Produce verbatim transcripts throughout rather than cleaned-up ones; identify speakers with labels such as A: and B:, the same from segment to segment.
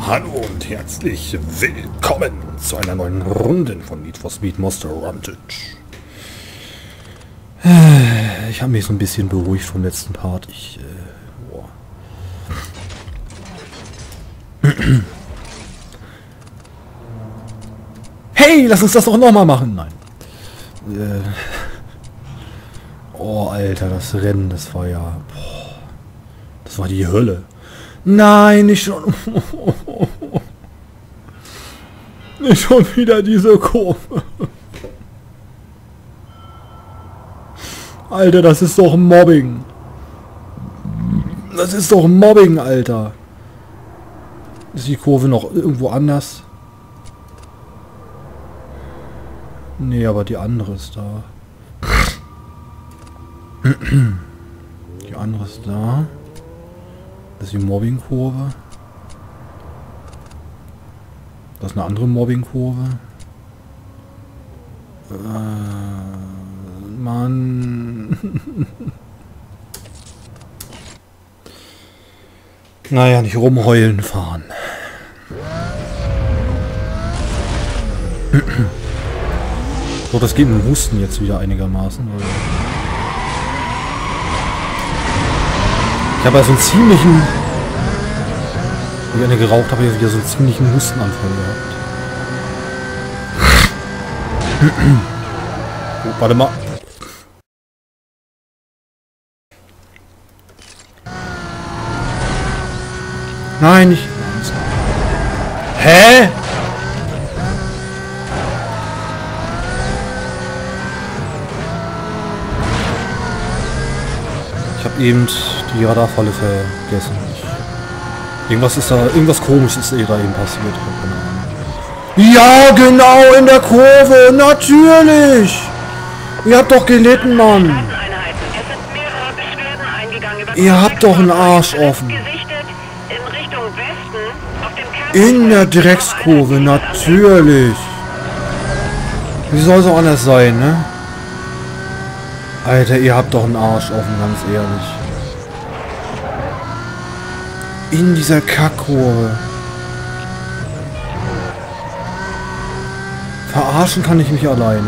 A: Hallo und herzlich willkommen zu einer neuen Runde von Need for Speed Most Wanted. Ich habe mich so ein bisschen beruhigt vom letzten Part. Ich, äh, boah. Hey, lass uns das doch nochmal machen. Nein. Äh, oh, Alter, das Rennen, das war ja... Boah, das war die Hölle. Nein, nicht schon... Nicht schon wieder diese Kurve. Alter, das ist doch Mobbing. Das ist doch Mobbing, Alter. Ist die Kurve noch irgendwo anders? Nee, aber die andere ist da. Die andere ist da. Das ist die Mobbing-Kurve. Das ist eine andere Mobbing-Kurve. Äh, Mann. Naja, nicht rumheulen fahren. So, das geht mit dem Husten jetzt wieder einigermaßen. Ich habe ja so einen ziemlichen... Wenn ich eine geraucht habe, ich wieder so einen ziemlichen Hustenanfall gehabt. Oh, warte mal. Nein, nicht... Hä? Ich habe eben die Radarfalle vergessen. Ich, irgendwas ist da, irgendwas Komisches ist eh da eben passiert. Ja, genau, in der Kurve, natürlich! Ihr habt doch gelitten, Mann! Ihr habt doch einen Arsch offen. In der Dreckskurve, natürlich! Wie soll es auch anders sein, ne? Alter, ihr habt doch einen Arsch offen, ganz ehrlich. In dieser Kackkurve. Verarschen kann ich mich alleine.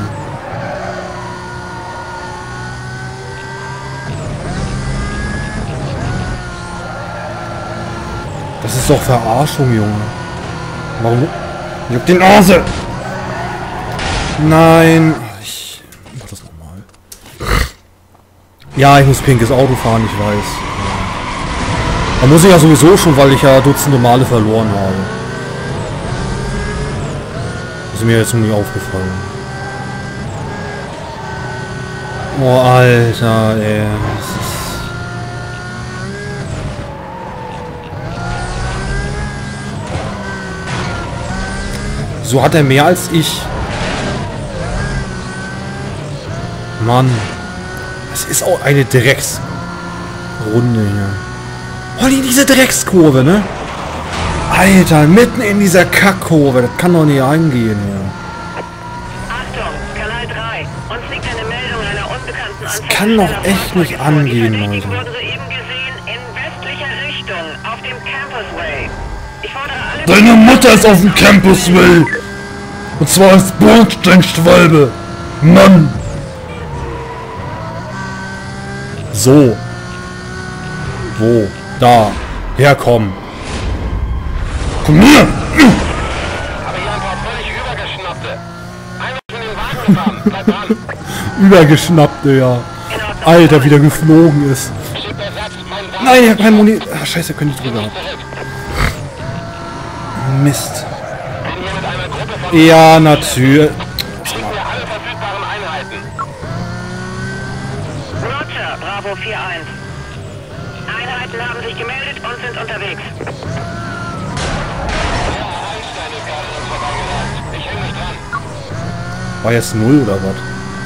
A: Das ist doch Verarschung, Junge. Warum? Ich hab die Nase! Nein. Ich mach das nochmal. Ja, ich muss pinkes Auto fahren, ich weiß. Da muss ich ja sowieso schon, weil ich ja Dutzende Male verloren habe. Das ist mir jetzt noch nie aufgefallen. Oh, Alter, ey. Das ist... So hat er mehr als ich. Mann. Das ist auch eine Drecksrunde hier. Oh, die, diese Dreckskurve, ne? Alter, mitten in dieser Kackkurve. Das kann doch nicht angehen, ja.
B: Achtung, Kanal drei. Uns liegt eine Meldung einer unbekannten
A: Das kann doch echt nicht angehen, Leute.
B: Die wurden soeben gesehen in westlicher Richtung auf dem Campusway. Ich fordere alle...
A: Deine Mutter ist auf dem Campusway! Und zwar als Bordsteinschwalbe! Mann! So. Wo? Da. Herkommen. Komm her!
C: Aber hier ein paar völlig Übergeschnappte. Einer von den Wagen gefahren. Bleib dran.
A: Übergeschnappte, ja. Alter, wie der geflogen ist. Nein, ich hab keinen Moni... Ach, scheiße, könnte ich drüber. Mist. Ja, natürlich.
B: Roger, Bravo vier eins. Einheiten haben sich gemeldet und sind unterwegs.
A: War jetzt null oder was?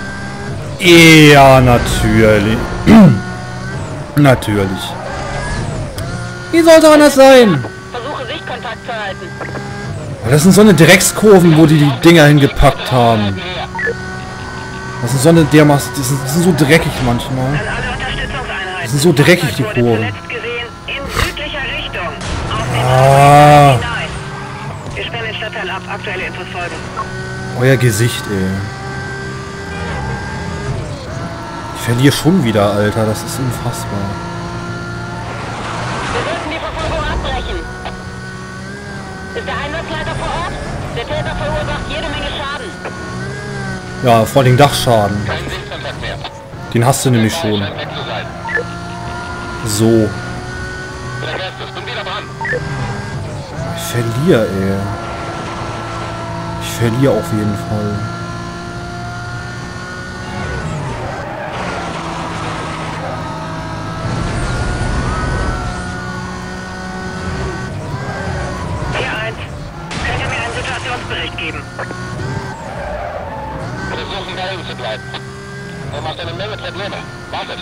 A: Ja, natürlich. Natürlich. Wie soll es anders sein?
B: Versuche Sichtkontakt zu halten.
A: Das sind so eine Dreckskurven, wo die die Dinger hingepackt haben. Das sind so eine dermaßen, die sind, die sind so dreckig manchmal.
B: An alle Unterstützungseinheiten.
A: Das sind so dreckig, die Kurven.
B: Zuletzt gesehen in südlicher Richtung. Auf den
A: Ah.
B: hinein. aktuelle Infos folgen.
A: Euer Gesicht, ey. Ich verliere schon wieder, Alter. Das ist unfassbar.
D: Wir sollten die Verfolgung abbrechen. Ist der Einsatzleiter vor Ort? Der Täter verursacht jede Menge Schaden.
A: Ja, vor allem Dachschaden.
C: Kein Sichtkontakt mehr.
A: Den hast du nämlich schon.
C: Scheint weg zu sein.
A: So.
C: Vergesst es, bin wieder dran.
A: Ich verliere, ey. Ich verliere auf jeden Fall.
B: vier eins. Könnt ihr mir einen Situationsbericht geben?
C: Versuchen bei ihm zu bleiben. Er macht eine Menge Probleme. Wartet.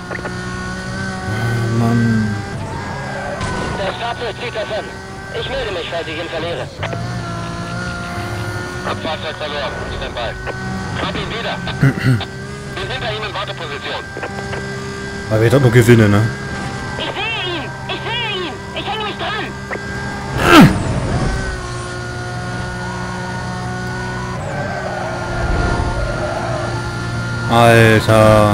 A: Mann.
D: Das Fahrzeug zieht davon. Ich melde mich, falls ich ihn verliere.
C: Hab Fahrzeug verloren. Stand bei. Hab ihn wieder. Wir sind hinter ihm in Warteposition.
A: Aber wir doch nur gewinnen, ne?
D: Ich sehe ihn! Ich sehe ihn! Ich hänge mich dran!
A: Alter.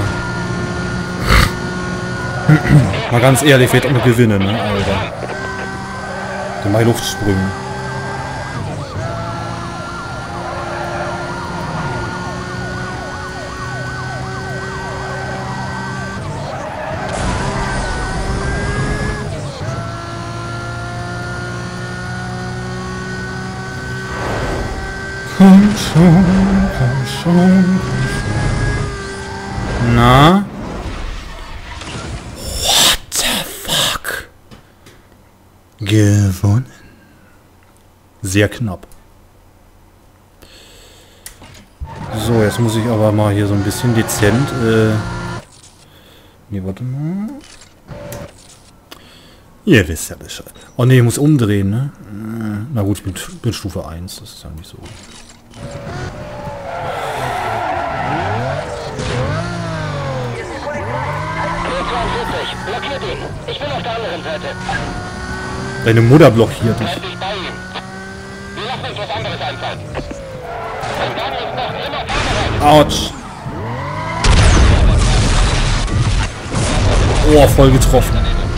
A: Mal ganz ehrlich, wir hätten nur gewinnen, ne? Alter. Dann mach ich Luftsprünge. Komm schon, komm schon, komm schon. Na? What the fuck? Gewonnen. Sehr knapp. So, jetzt muss ich aber mal hier so ein bisschen dezent, äh... Ne, warte mal. Ihr wisst ja Bescheid. Oh ne, ich muss umdrehen, ne? Na gut, ich bin, bin Stufe eins, das ist ja nicht so.
D: zweiundvierzig, blockiert ihn. Ich bin auf der anderen Seite.
A: Deine Mutter blockiert dich.
C: Endlich bei ihm. Wir lassen uns was anderes einfallen. Und dann ist noch immer vorbereitet.
A: Autsch. Oh, voll getroffen.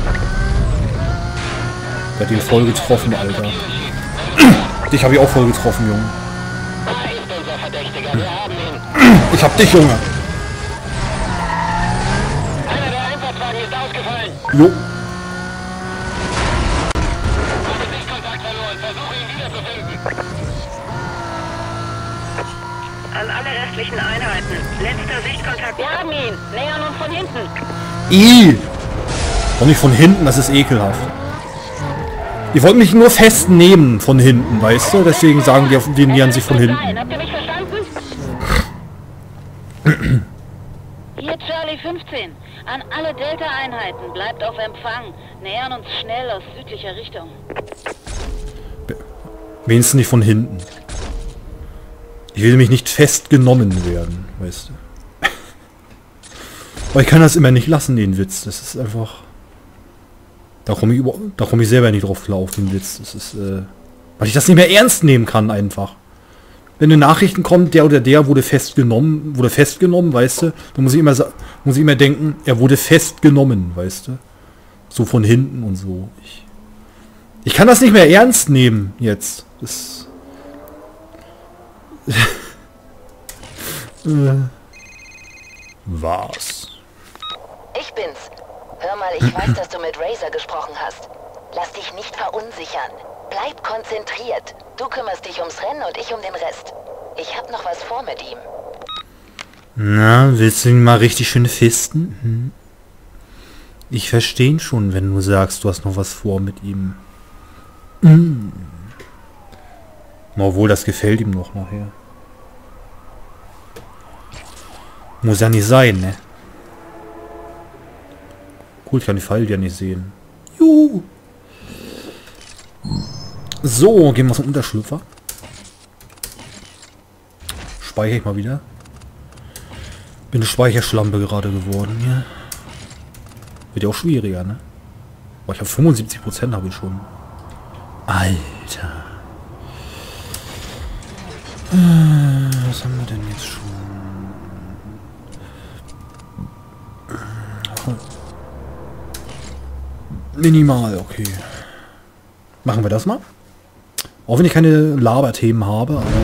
A: Der hat ihn voll getroffen, Alter. Dich habe ich auch voll getroffen, Junge.
D: Da ist unser Verdächtiger. Wir haben ihn.
A: Ich hab dich, Junge.
D: Einer der Einsatzwagen ist ausgefallen.
A: Jo.
C: Habe Sichtkontakt verloren. Versuche ihn wiederzufinden.
B: An alle restlichen Einheiten. Letzter Sichtkontakt.
D: Wir haben ihn. Nähern uns von hinten.
A: I. Und nicht von hinten, das ist ekelhaft. Die wollten mich nur festnehmen von hinten, weißt du? Deswegen sagen die, die nähern sich von hinten.
D: Habt ihr mich verstanden? Hier Charlie fünfzehn. An alle Delta-Einheiten. Bleibt auf Empfang. Nähern uns schnell aus südlicher Richtung.
A: Wenigstens nicht von hinten. Ich will nämlich nicht festgenommen werden, weißt du. Aber ich kann das immer nicht lassen, den Witz. Das ist einfach... Da komme ich, über, da komm ich selber nicht drauf klar auf den Witz. Das ist, äh, weil ich das nicht mehr ernst nehmen kann einfach. Wenn eine Nachrichten kommt, der oder der wurde festgenommen, wurde festgenommen, weißt du, dann muss ich immer muss ich immer denken, er wurde festgenommen, weißt du. So von hinten und so. Ich, ich kann das nicht mehr ernst nehmen jetzt. Das äh, was?
E: Ich bin's. Hör mal, ich weiß, dass du mit Razor gesprochen hast. Lass dich nicht verunsichern. Bleib konzentriert. Du kümmerst dich ums Rennen und ich um den Rest. Ich hab noch was vor mit ihm.
A: Na, willst du ihn mal richtig schön fisten? Hm? Ich verstehe ihn schon, wenn du sagst, du hast noch was vor mit ihm. Hm. Obwohl, das gefällt ihm noch nachher. Muss ja nicht sein, ne? Cool, ich kann die Pfeile ja nicht sehen. Juhu. So, gehen wir zum Unterschlüpfer. Speichere ich mal wieder. Bin eine Speicherschlampe gerade geworden hier. Wird ja auch schwieriger, ne? Boah, ich habe fünfundsiebzig Prozent habe ich schon. Alter. Was haben wir denn jetzt schon? Minimal, okay. Machen wir das mal. Auch wenn ich keine Laberthemen habe, aber...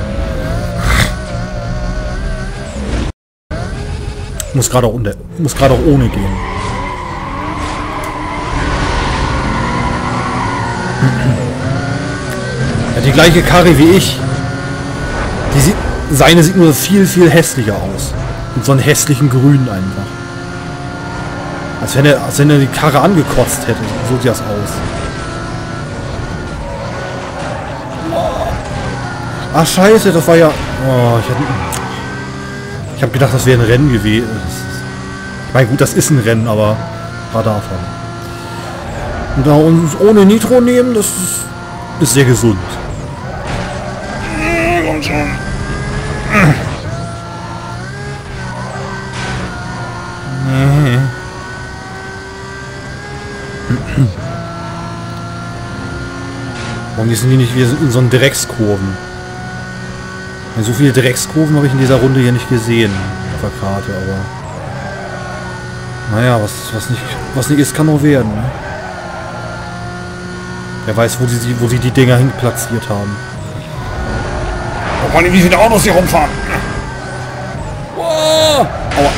A: Muss gerade auch, unter, muss gerade auch ohne gehen. Ja, die gleiche Karre wie ich. Die sieht, seine sieht nur viel, viel hässlicher aus. Mit so einem hässlichen Grün einfach. Als wenn er, als wenn er die Karre angekotzt hätte. So sieht das aus. Ach scheiße, das war ja... Oh, ich, ich habe gedacht, das wäre ein Rennen gewesen. Ich meine, gut, das ist ein Rennen, aber Radar fahren. Und da uns ohne Nitro nehmen, das ist, ist sehr gesund. Komm schon. Nee. Warum sind die nicht wie in so einen Dreckskurven? So viele Dreckskurven habe ich in dieser Runde hier nicht gesehen auf der Karte, aber naja, was, was, nicht, was nicht ist, kann noch werden. Ne? Wer weiß, wo sie, wo sie die Dinger hin platziert haben. Oh, vor allem, wie viele Autos hier rumfahren. Oh, aua.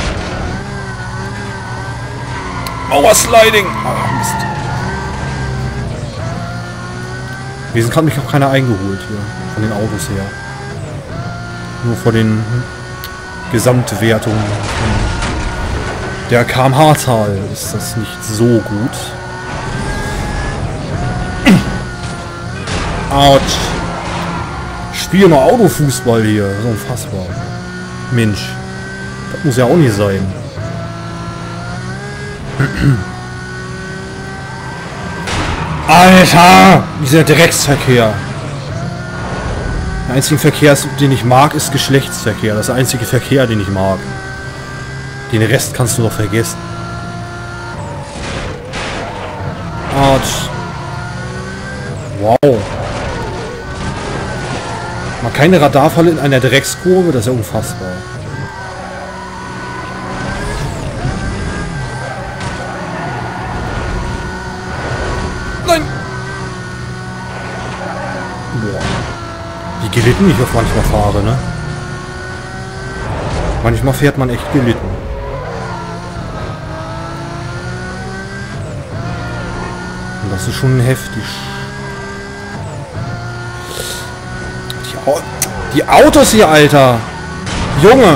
A: Aua, Sliding. Oh, Mist. Wir sind gerade mich auch keiner eingeholt hier, von den Autos her. Nur vor den Gesamtwertungen der K M H-Zahl ist das nicht so gut. Autsch. Spiel mal Autofußball hier. Das ist unfassbar. Mensch. Das muss ja auch nicht sein. Alter! Dieser Drecksverkehr. Der einzige Verkehr, den ich mag, ist Geschlechtsverkehr. Das ist der einzige Verkehr, den ich mag. Den Rest kannst du doch vergessen. Autsch. Wow. Mal keine Radarfalle in einer Dreckskurve, das ist ja unfassbar. Nein! Boah. Wie gelitten ich auf manchmal fahre, ne? Manchmal fährt man echt gelitten. Und das ist schon heftig. Die, Au die Autos hier, Alter! Junge!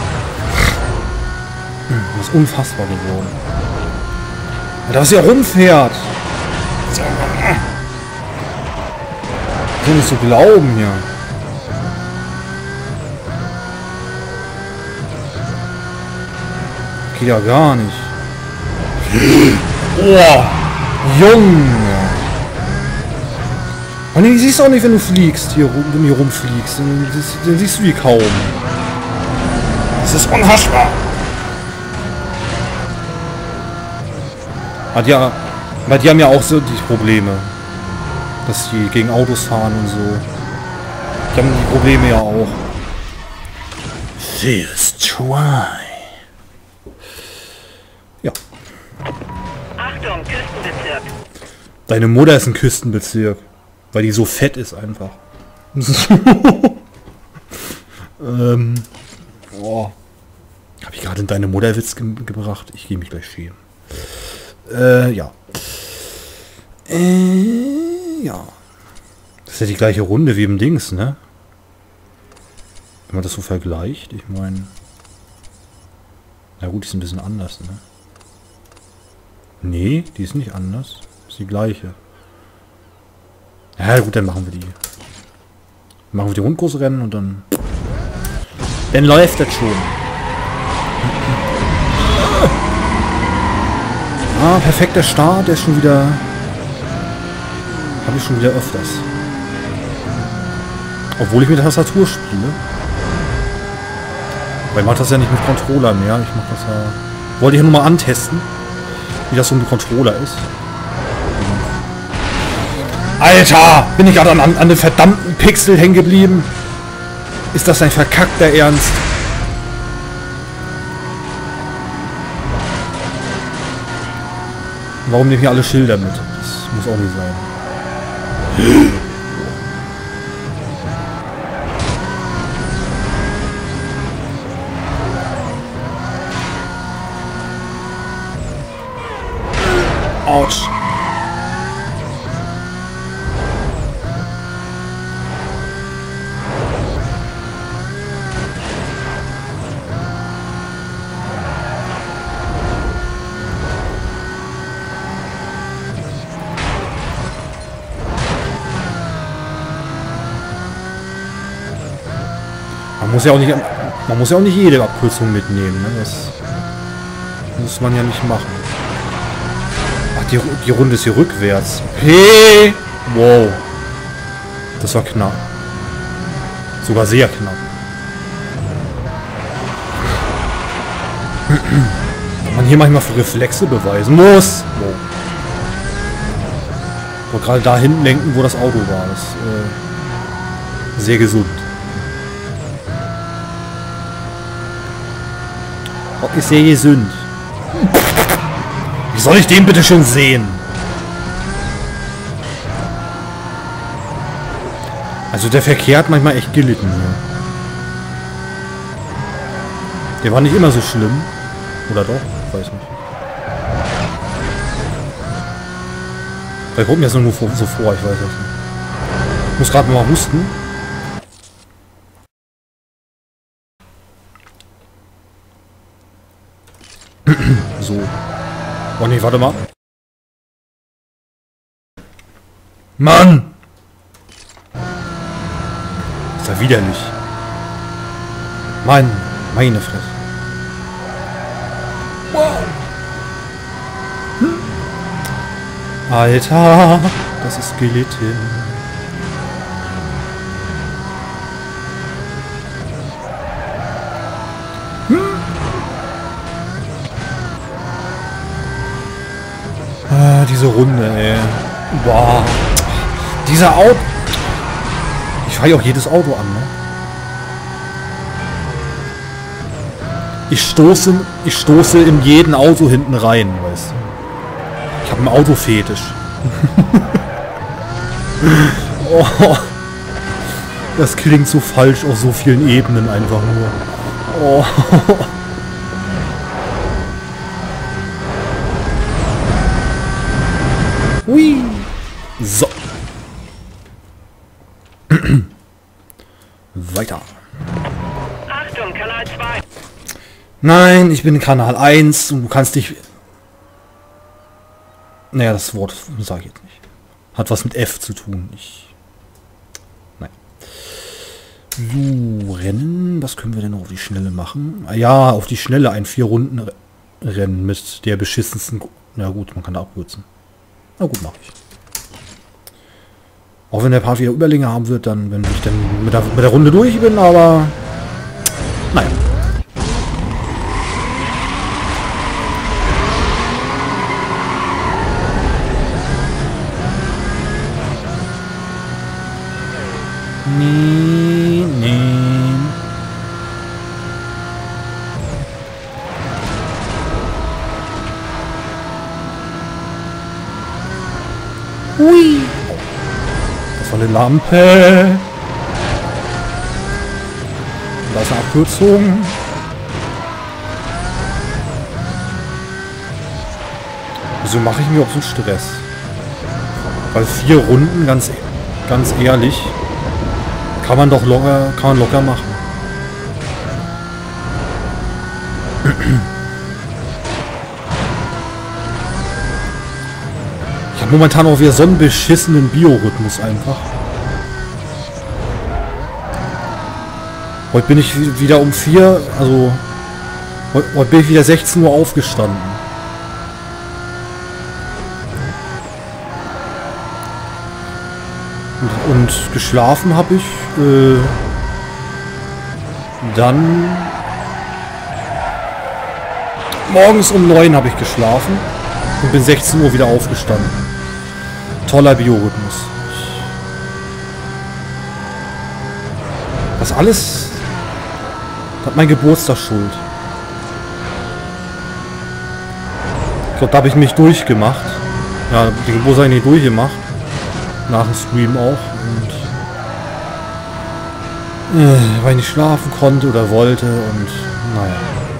A: Das ist unfassbar geworden. Alter, was hier rumfährt! Das ist nicht zu glauben hier. Geht ja gar nicht. Oh, Junge. Und den siehst du auch nicht, wenn du fliegst, hier, rum, wenn du hier rumfliegst. Den, den siehst du wie kaum. Das ist unhaschbar. Hat ja, weil die haben ja auch so die Probleme, dass die gegen Autos fahren und so. Die haben die Probleme ja auch. First try. Ja.
B: Achtung, Küstenbezirk.
A: Deine Mutter ist ein Küstenbezirk. Weil die so fett ist einfach. ähm. Boah. Habe ich gerade in deine Mutterwitz ge gebracht? Ich gehe mich gleich schämen. Äh, ja. Äh, ja. Das ist ja die gleiche Runde wie im Dings, ne? Wenn man das so vergleicht, ich meine... Na gut, die ist ein bisschen anders, ne? Nee, die ist nicht anders. Ist die gleiche. Ja gut, dann machen wir die. Machen wir die Rundkursrennen und dann... Dann läuft das schon. Ah, perfekter Start, der ist schon wieder... Habe ich schon wieder öfters. Obwohl ich mit der Tastatur spiele. Weil ich mache das ja nicht mit Controller mehr. Ich mache das ja... Wollte ich ja nur mal antesten, wie das so mit Controller ist. Alter! Bin ich gerade an, an, an den verdammten Pixel hängen geblieben? Ist das ein verkackter Ernst? Warum nehmen hier alle Schilder mit? Das muss auch nicht sein. Autsch. Man muss ja auch nicht, man muss ja auch nicht jede Abkürzung mitnehmen, ne? Das muss man ja nicht machen. Ach, die, die Runde ist hier rückwärts. Okay. Wow. Das war knapp. Sogar sehr knapp. Man hier manchmal für Reflexe beweisen muss. Wow. Und gerade da hinten lenken, wo das Auto war. Das ist äh, sehr gesund. Ist sehr gesund. Wie soll ich den bitte schon sehen? Also der Verkehr hat manchmal echt gelitten hier. Der war nicht immer so schlimm. Oder doch? Weiß nicht. Vielleicht kommt mir das nur so vor, ich weiß es nicht. Ich muss gerade mal husten. So. Oh ne, warte mal. Mann! Ist ja widerlich. Mann, meine Fresse. Wow. Hm. Alter, das ist gelitten. Ah, diese Runde, ey. Boah. Dieser Auto. Ich fahre ja auch jedes Auto an, ne? Ich stoße, ich stoße in jeden Auto hinten rein, weißt du. Ich habe einen Autofetisch. Oh, das klingt so falsch auf so vielen Ebenen einfach nur. Oh. Hui. So. Weiter.
B: Achtung, Kanal zwei.
A: Nein, ich bin Kanal eins und du kannst dich... Naja, das Wort sage ich jetzt nicht. Hat was mit F zu tun. Ich... Nein. So, Rennen. Was können wir denn noch auf die Schnelle machen? Ah, ja, auf die Schnelle ein vier-Runden-Rennen mit der beschissensten... Na gut, man kann da abkürzen. Na gut, mache ich. Auch wenn der Part wieder Überlänge haben wird, dann, wenn ich dann mit der, mit der Runde durch bin, aber... Nein. Nee, nee. Hui. Das war eine Lampe. Da ist eine Abkürzung. Wieso mache ich mir auch so Stress? Weil vier Runden, ganz, ganz ehrlich, kann man doch locker, kann man locker machen. Ich habe momentan auch wieder so einen beschissenen Biorhythmus einfach. Heute bin ich wieder um vier, also heute, heute bin ich wieder sechzehn Uhr aufgestanden. Und, und geschlafen habe ich äh, dann morgens um neun habe ich geschlafen und bin sechzehn Uhr wieder aufgestanden. Toller Biorhythmus. Das alles hat mein Geburtstag schuld. Ich glaube, da habe ich mich durchgemacht. Ja, die Geburtstag nicht durchgemacht. Nach dem Stream auch. Und äh, weil ich nicht schlafen konnte oder wollte und naja.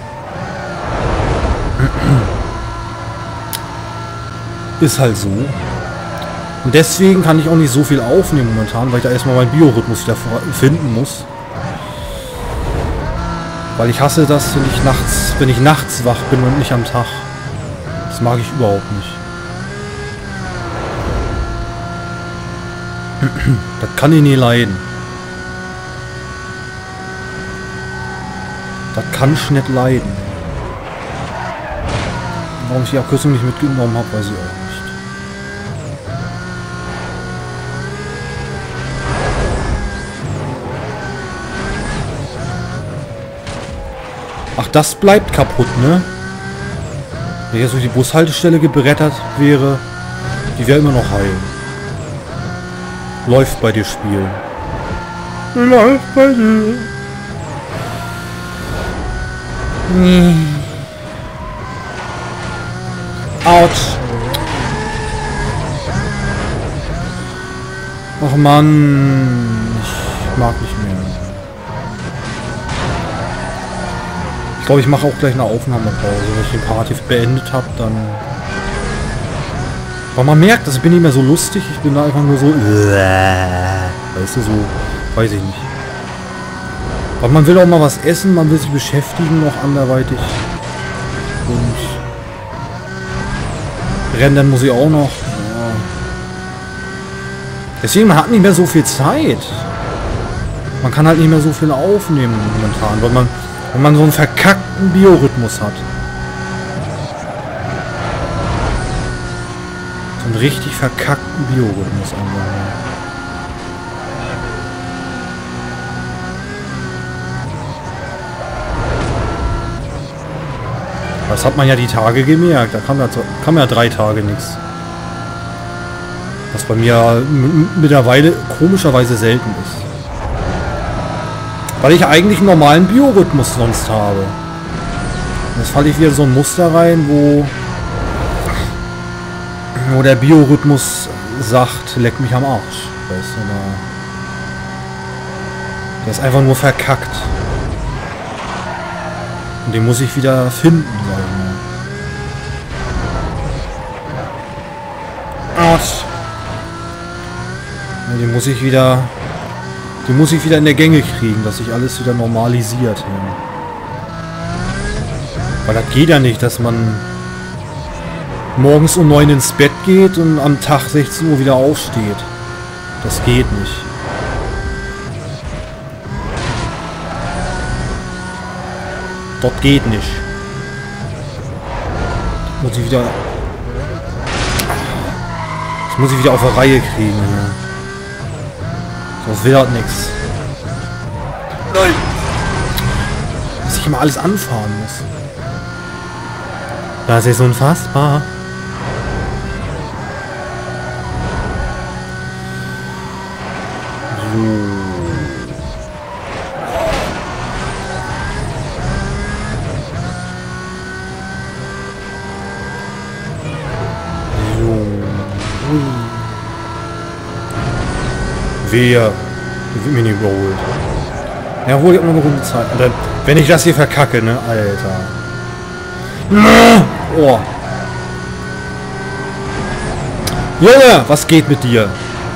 A: Ist halt so. Und deswegen kann ich auch nicht so viel aufnehmen momentan, weil ich da erstmal meinen Biorhythmus wieder finden muss. Weil ich hasse das, wenn ich nachts, wenn ich nachts wach bin und nicht am Tag. Das mag ich überhaupt nicht. Das kann ich nie leiden. Das kann ich nicht leiden. Warum ich die Abkürzung nicht mitgenommen habe, weiß ich auch nicht. Ach, das bleibt kaputt, ne? Wenn ich jetzt durch die Bushaltestelle gebrettert wäre, die wäre immer noch heil. Läuft bei dir, Spiel. Läuft bei dir. Hm. Autsch. Ach Mann. Ich mag nicht mehr. Ich glaube, ich mache auch gleich eine Aufnahmepause. Wenn ich die Party beendet habe, dann... Aber man merkt, das bin nicht mehr so lustig. Ich bin da einfach nur so... Weißt du, so... Weiß ich nicht. Aber man will auch mal was essen, man will sich beschäftigen, noch anderweitig. Und... Rennen muss ich auch noch. Ja. Deswegen, man hat nicht mehr so viel Zeit. Man kann halt nicht mehr so viel aufnehmen momentan, weil man... Wenn man so einen verkackten Biorhythmus hat. So einen richtig verkackten Biorhythmus einfach. Das hat man ja die Tage gemerkt. Da kam ja, kam ja drei Tage nichts. Was bei mir mittlerweile komischerweise selten ist. Weil ich eigentlich einen normalen Biorhythmus sonst habe. Jetzt falle ich wieder so ein Muster rein, wo, wo der Biorhythmus sagt, leck mich am Arsch. Weißt du, da, der ist einfach nur verkackt. Und den muss ich wieder finden, sag ich mal. Arsch. Ja, den muss ich wieder... Die muss ich wieder in der Gänge kriegen, dass sich alles wieder normalisiert. Ja. Weil das geht ja nicht, dass man morgens um neun ins Bett geht und am Tag sechzehn Uhr wieder aufsteht. Das geht nicht. Das geht nicht. Das muss ich wieder... Das muss ich wieder auf der Reihe kriegen. Ja. Sonst will das nichts. Nein! Dass ich immer alles anfahren muss. Das ist unfassbar. So. So. Ui. Wer wird mir nicht überholt? Ja, wohl, ich hab noch eine Runde Zeit. Und dann, wenn ich das hier verkacke, ne? Alter. Oh. Junge, was geht mit dir?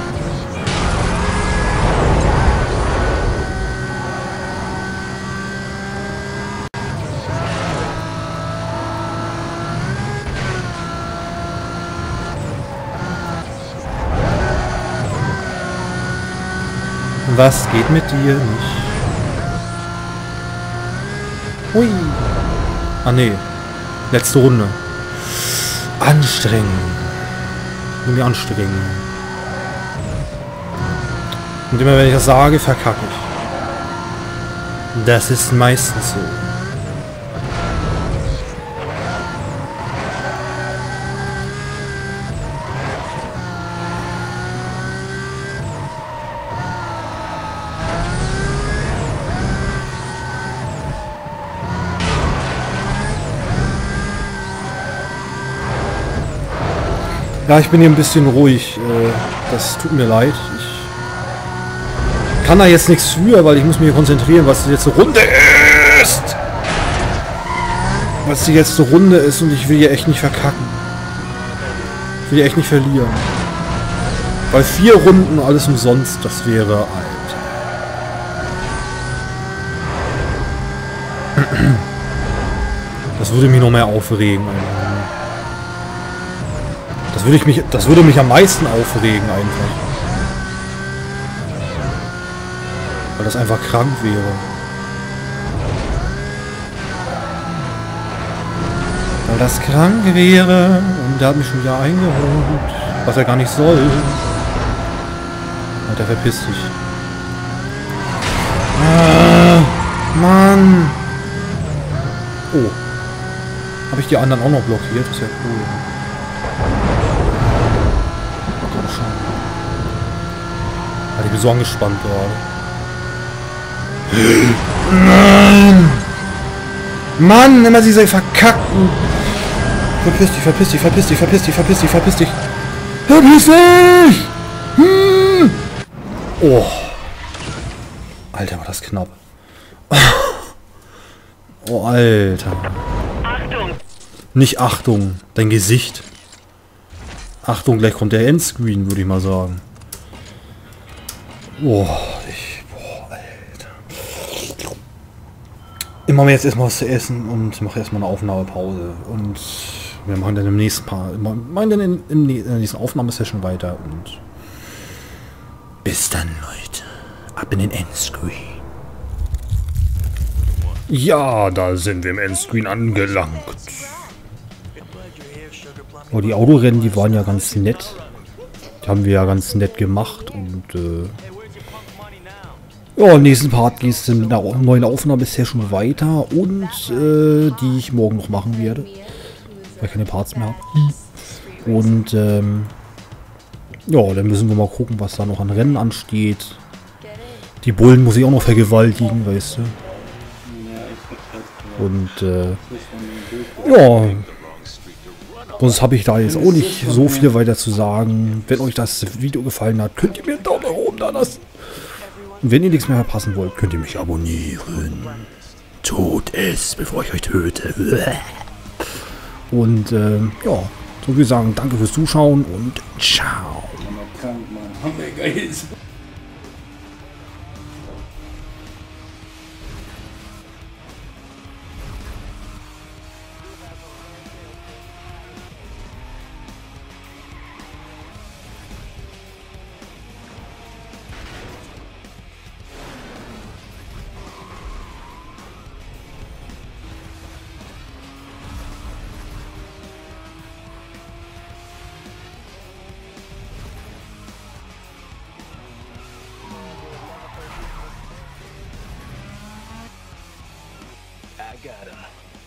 A: Was geht mit dir nicht? Hui. Ah ne. Letzte Runde. Anstrengen. Irgendwie anstrengen. Und immer wenn ich das sage, verkacke ich. Das ist meistens so. Ja, ich bin hier ein bisschen ruhig. Äh, das tut mir leid. Ich kann da jetzt nichts für, weil ich muss mich hier konzentrieren, was die letzte Runde ist. Was die letzte Runde ist und ich will hier echt nicht verkacken. Ich will hier echt nicht verlieren. Weil vier Runden alles umsonst, das wäre alt. Das würde mich noch mehr aufregen. Das würde ich mich, das würde mich am meisten aufregen einfach. Weil das einfach krank wäre. Weil das krank wäre und der hat mich schon wieder eingeholt. Was er gar nicht soll. Alter, verpiss dich. Ah, Mann. Oh. Habe ich die anderen auch noch blockiert? Das ist ja cool. Komm schon. Alter, ich bin so angespannt gerade. Nein! Mann, immer diese verkackten... Verpiss dich, verpiss dich, verpiss dich, verpiss dich, verpiss dich, verpiss dich. Verpiss dich! Hm. Oh. Alter, war das knapp. Oh, Alter.
B: Achtung!
A: Nicht Achtung, dein Gesicht. Achtung, gleich kommt der Endscreen, würde ich mal sagen. Boah, ich... Boah, Alter. Ich mache mir jetzt erstmal was zu essen und mache erstmal eine Aufnahmepause. Und wir machen dann im nächsten Paar... machen dann in, in, in der nächsten Aufnahmesession weiter. Und bis dann, Leute. Ab in den Endscreen. Ja, da sind wir im Endscreen angelangt. Oh, die Autorennen, die waren ja ganz nett. Die haben wir ja ganz nett gemacht. Und äh, ja, im nächsten Part geht es mit einer neuen Aufnahmesession weiter. Und äh, die ich morgen noch machen werde. Weil ich keine Parts mehr habe. Und ähm, ja, dann müssen wir mal gucken, was da noch an Rennen ansteht. Die Bullen muss ich auch noch vergewaltigen, weißt du. Und äh, ja, sonst habe ich da jetzt auch nicht so viel weiter zu sagen. Wenn euch das Video gefallen hat, könnt ihr mir einen Daumen nach oben da lassen. Und wenn ihr nichts mehr verpassen wollt, könnt ihr mich abonnieren. Tut es, bevor ich euch töte. Und äh, ja, so würde ich sagen, danke fürs Zuschauen und ciao.
C: I got him.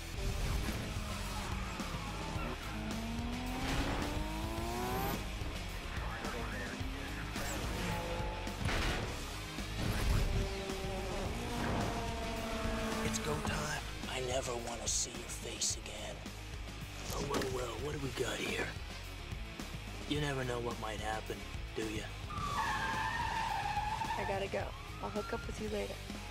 C: It's go time. I never want to see your face again. Oh, well, well, what do we got here? You never know what might happen, do you?
F: I gotta go. I'll hook up with you later.